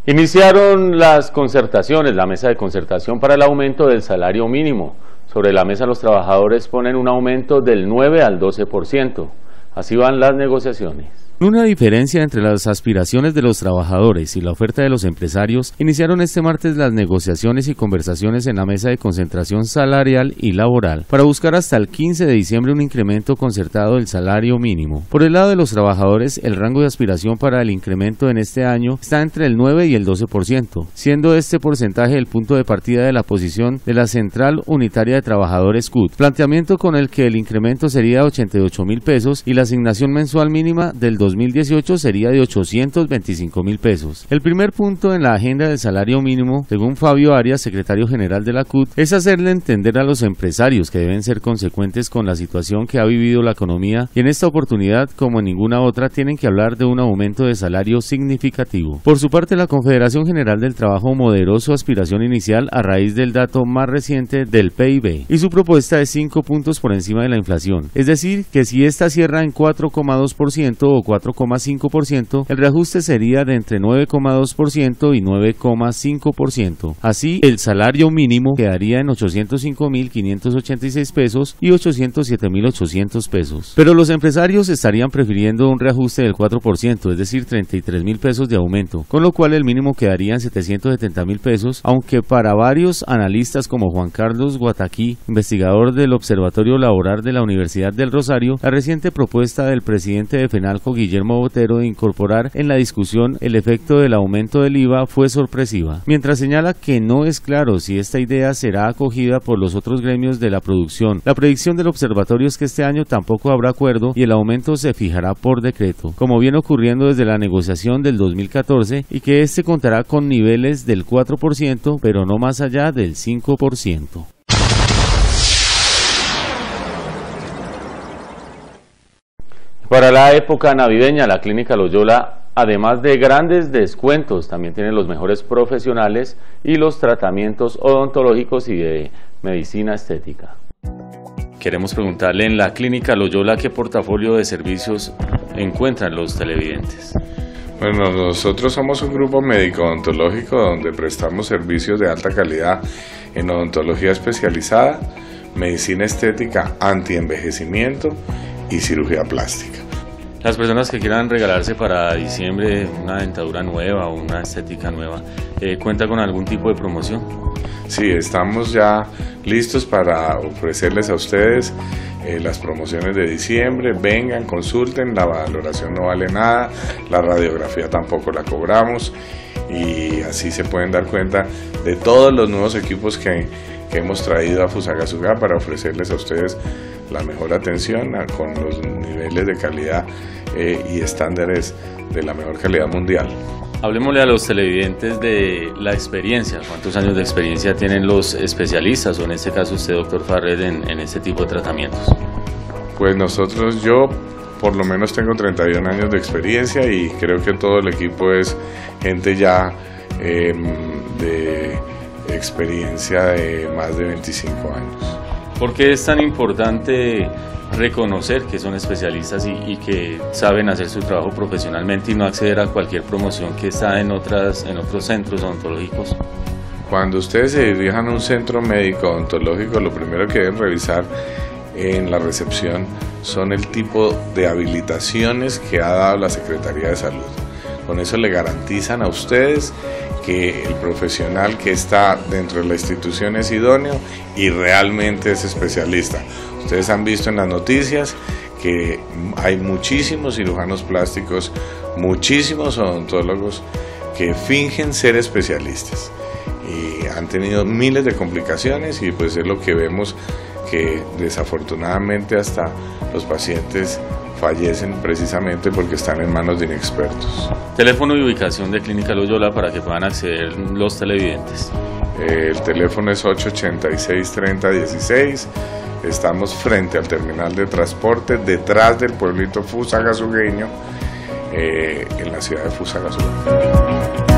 Iniciaron las concertaciones, la mesa de concertación para el aumento del salario mínimo. Sobre la mesa los trabajadores ponen un aumento del 9 al 12%. Así van las negociaciones. Una diferencia entre las aspiraciones de los trabajadores y la oferta de los empresarios, iniciaron este martes las negociaciones y conversaciones en la mesa de concentración salarial y laboral para buscar hasta el 15 de diciembre un incremento concertado del salario mínimo. Por el lado de los trabajadores, el rango de aspiración para el incremento en este año está entre el 9 y el 12%, siendo este porcentaje el punto de partida de la posición de la Central Unitaria de Trabajadores CUT, planteamiento con el que el incremento sería de 88.000 pesos y la asignación mensual mínima del 2018 sería de 825.000 pesos. El primer punto en la agenda del salario mínimo, según Fabio Arias, secretario general de la CUT, es hacerle entender a los empresarios que deben ser consecuentes con la situación que ha vivido la economía y en esta oportunidad, como en ninguna otra, tienen que hablar de un aumento de salario significativo. Por su parte, la Confederación General del Trabajo moderó su aspiración inicial a raíz del dato más reciente del PIB y su propuesta es 5 puntos por encima de la inflación, es decir, que si esta cierra en 4,2% o 4,5%, el reajuste sería de entre 9,2% y 9,5%. Así, el salario mínimo quedaría en 805.586 pesos y 807.800 pesos. Pero los empresarios estarían prefiriendo un reajuste del 4%, es decir, 33.000 pesos de aumento, con lo cual el mínimo quedaría en 770.000 pesos, aunque para varios analistas como Juan Carlos Guataquí, investigador del Observatorio Laboral de la Universidad del Rosario, la reciente propuesta del presidente de FENALCO, Guillermo Botero, de incorporar en la discusión el efecto del aumento del IVA fue sorpresiva, mientras señala que no es claro si esta idea será acogida por los otros gremios de la producción. La predicción del observatorio es que este año tampoco habrá acuerdo y el aumento se fijará por decreto, como viene ocurriendo desde la negociación del 2014, y que este contará con niveles del 4%, pero no más allá del 5%. Para la época navideña, la Clínica Loyola, además de grandes descuentos, también tiene los mejores profesionales y los tratamientos odontológicos y de medicina estética. Queremos preguntarle en la Clínica Loyola qué portafolio de servicios encuentran los televidentes. Bueno, nosotros somos un grupo médico-odontológico donde prestamos servicios de alta calidad en odontología especializada, medicina estética, antienvejecimiento y cirugía plástica. Las personas que quieran regalarse para diciembre una dentadura nueva o una estética nueva, ¿cuenta con algún tipo de promoción? Sí, estamos ya listos para ofrecerles a ustedes las promociones de diciembre. Vengan, consulten, la valoración no vale nada, la radiografía tampoco la cobramos y así se pueden dar cuenta de todos los nuevos equipos que hemos traído a Fusagasugá para ofrecerles a ustedes la mejor atención con los niveles de calidad y estándares de la mejor calidad mundial. Hablemosle a los televidentes de la experiencia. ¿Cuántos años de experiencia tienen los especialistas o en este caso usted, doctor Farred, en este tipo de tratamientos? Pues yo por lo menos tengo 31 años de experiencia y creo que todo el equipo es gente ya de experiencia de más de 25 años. ¿Por qué es tan importante reconocer que son especialistas y que saben hacer su trabajo profesionalmente y no acceder a cualquier promoción que está en otros centros odontológicos? Cuando ustedes se dirijan a un centro médico odontológico, lo primero que deben revisar en la recepción son el tipo de habilitaciones que ha dado la Secretaría de Salud. Con eso le garantizan a ustedes que el profesional que está dentro de la institución es idóneo y realmente es especialista. Ustedes han visto en las noticias que hay muchísimos cirujanos plásticos, muchísimos odontólogos que fingen ser especialistas y han tenido miles de complicaciones y pues es lo que vemos, que desafortunadamente hasta los pacientes fallecen precisamente porque están en manos de inexpertos. Teléfono y ubicación de Clínica Loyola para que puedan acceder los televidentes. El teléfono es 886-3016. Estamos frente al terminal de transporte, detrás del pueblito fusagasugueño, en la ciudad de Fusagasugá.